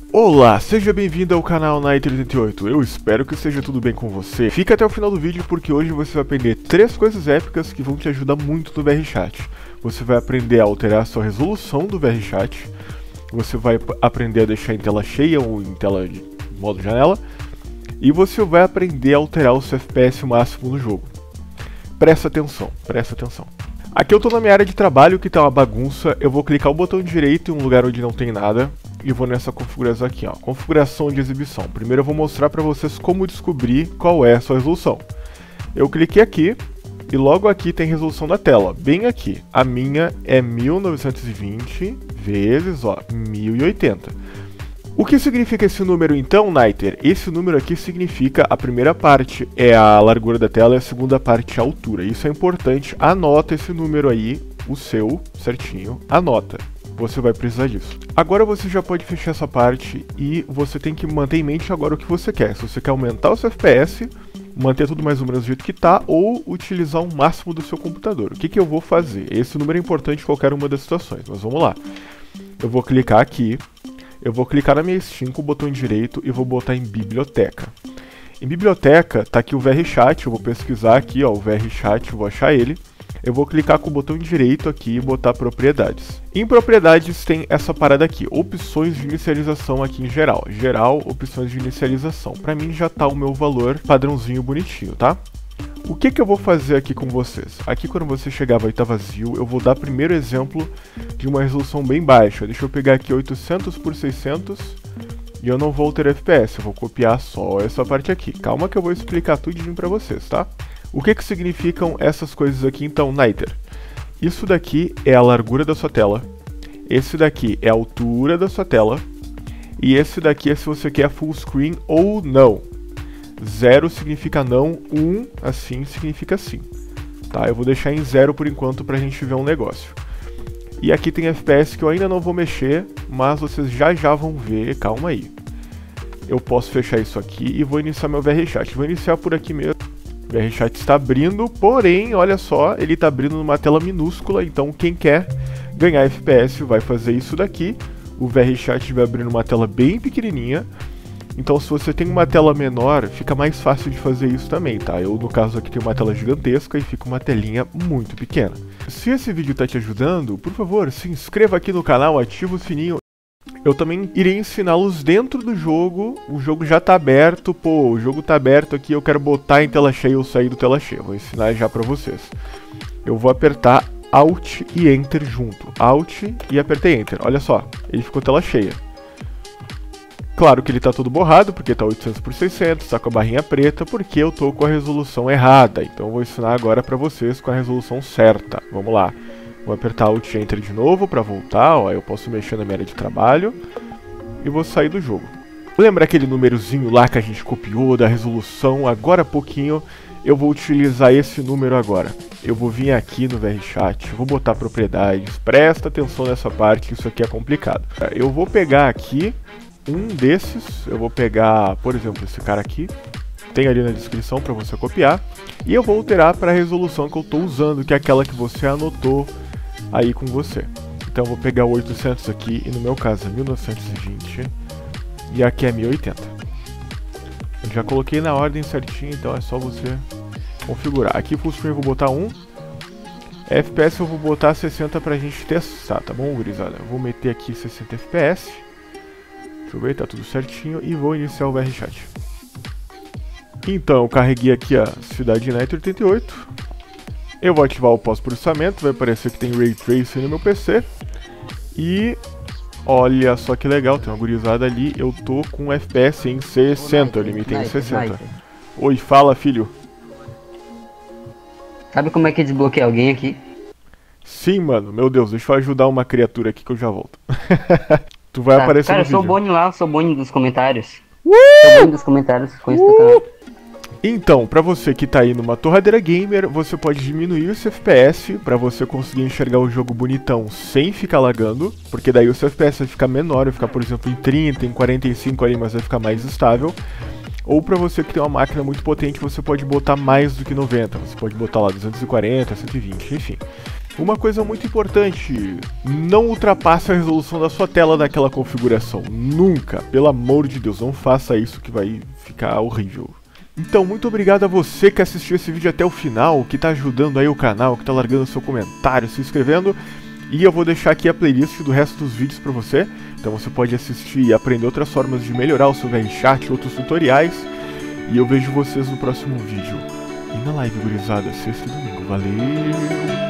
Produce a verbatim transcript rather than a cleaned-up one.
Olá, seja bem-vindo ao canal Niter oitenta e oito, eu espero que esteja tudo bem com você. Fica até o final do vídeo porque hoje você vai aprender três coisas épicas que vão te ajudar muito no VRChat. Você vai aprender a alterar a sua resolução do VRChat, você vai aprender a deixar em tela cheia ou em tela de modo janela, e você vai aprender a alterar o seu F P S máximo no jogo. Presta atenção, presta atenção. Aqui eu estou na minha área de trabalho que está uma bagunça, eu vou clicar o botão direito em um lugar onde não tem nada e vou nessa configuração aqui, ó, configuração de exibição. Primeiro eu vou mostrar para vocês como descobrir qual é a sua resolução. Eu cliquei aqui e logo aqui tem resolução da tela, bem aqui. A minha é mil novecentos e vinte vezes ó, mil e oitenta. O que significa esse número então, Niter? Esse número aqui significa a primeira parte é a largura da tela e a segunda parte é a altura. Isso é importante, anota esse número aí, o seu, certinho, anota. Você vai precisar disso. Agora você já pode fechar essa parte e você tem que manter em mente agora o que você quer. Se você quer aumentar o seu F P S, manter tudo mais ou menos do jeito que está, ou utilizar o máximo do seu computador. O que, que eu vou fazer? Esse número é importante em qualquer uma das situações, mas vamos lá. Eu vou clicar aqui. Eu vou clicar na minha Steam com o botão direito e vou botar em biblioteca. Em biblioteca tá aqui o VRChat, eu vou pesquisar aqui ó, o VRChat, vou achar ele. Eu vou clicar com o botão direito aqui e botar propriedades. Em propriedades tem essa parada aqui, opções de inicialização aqui em geral. Geral, opções de inicialização. Para mim já tá o meu valor padrãozinho bonitinho, tá? O que que eu vou fazer aqui com vocês? Aqui quando você chegar vai estar vazio, eu vou dar primeiro exemplo de uma resolução bem baixa. Deixa eu pegar aqui oitocentos por seiscentos e eu não vou alterar F P S, eu vou copiar só essa parte aqui. Calma que eu vou explicar tudinho pra vocês, tá? O que que significam essas coisas aqui então, Niter? Isso daqui é a largura da sua tela, esse daqui é a altura da sua tela e esse daqui é se você quer full screen ou não. Zero significa não, um assim significa sim. Tá, eu vou deixar em zero por enquanto pra gente ver um negócio. E aqui tem F P S que eu ainda não vou mexer, mas vocês já já vão ver, calma aí. Eu posso fechar isso aqui e vou iniciar meu VRChat. Vou iniciar por aqui mesmo. O VRChat está abrindo, porém, olha só, ele está abrindo numa tela minúscula, então quem quer ganhar F P S vai fazer isso daqui. O VRChat vai abrir numa tela bem pequenininha. Então se você tem uma tela menor, fica mais fácil de fazer isso também, tá? Eu no caso aqui tenho uma tela gigantesca e fica uma telinha muito pequena. Se esse vídeo tá te ajudando, por favor, se inscreva aqui no canal, ativa o sininho. Eu também irei ensiná-los dentro do jogo, o jogo já tá aberto, pô, o jogo tá aberto aqui, eu quero botar em tela cheia ou sair do tela cheia, vou ensinar já pra vocês. Eu vou apertar Alt e Enter junto, Alt e apertei Enter, olha só, ele ficou tela cheia. Claro que ele tá todo borrado, porque tá oitocentos por seiscentos, tá com a barrinha preta, porque eu tô com a resolução errada. Então eu vou ensinar agora pra vocês com a resolução certa. Vamos lá. Vou apertar Alt e Enter de novo pra voltar, ó, eu posso mexer na minha área de trabalho. E vou sair do jogo. Lembra aquele númerozinho lá que a gente copiou da resolução? Agora há pouquinho eu vou utilizar esse número agora. Eu vou vir aqui no VRChat, vou botar propriedades, presta atenção nessa parte, isso aqui é complicado. Eu vou pegar aqui um desses, eu vou pegar, por exemplo, esse cara aqui, tem ali na descrição para você copiar, e eu vou alterar para a resolução que eu estou usando, que é aquela que você anotou aí com você. Então eu vou pegar o oitocentos aqui, e no meu caso é mil novecentos e vinte, e aqui é mil e oitenta. Eu já coloquei na ordem certinho, então é só você configurar. Aqui full screen eu vou botar um, F P S eu vou botar sessenta pra gente testar, tá bom, gurizada? Eu vou meter aqui sessenta F P S. Deixa eu ver, tá tudo certinho e vou iniciar o VRChat. Então, eu carreguei aqui a Cidade Niter oitenta e oito. Eu vou ativar o pós-processamento, vai aparecer que tem Ray Tracing no meu P C. E olha só que legal, tem uma gurizada ali, eu tô com F P S em sessenta, eu limitei em sessenta. Oi, fala filho. Sabe como é que desbloqueia alguém aqui? Sim, mano, meu Deus, deixa eu ajudar uma criatura aqui que eu já volto. Tu vai tá, aparecer cara, no eu sou vídeo. Boni lá, eu sou Boni dos comentários. Uh! Sou Boni dos comentários, conheço uh! teu canal. Então, pra você que tá aí numa torradeira gamer, você pode diminuir o seu F P S pra você conseguir enxergar o jogo bonitão sem ficar lagando, porque daí o seu F P S vai ficar menor, vai ficar, por exemplo, em trinta, em quarenta e cinco ali, mas vai ficar mais estável. Ou pra você que tem uma máquina muito potente, você pode botar mais do que noventa, você pode botar lá duzentos e quarenta, cento e vinte, enfim. Uma coisa muito importante, não ultrapasse a resolução da sua tela naquela configuração. Nunca, pelo amor de Deus, não faça isso que vai ficar horrível. Então, muito obrigado a você que assistiu esse vídeo até o final, que tá ajudando aí o canal, que tá largando seu comentário, se inscrevendo. E eu vou deixar aqui a playlist do resto dos vídeos pra você. Então você pode assistir e aprender outras formas de melhorar o seu VRChat, outros tutoriais. E eu vejo vocês no próximo vídeo. E na live, gurizada, sexta e domingo. Valeu!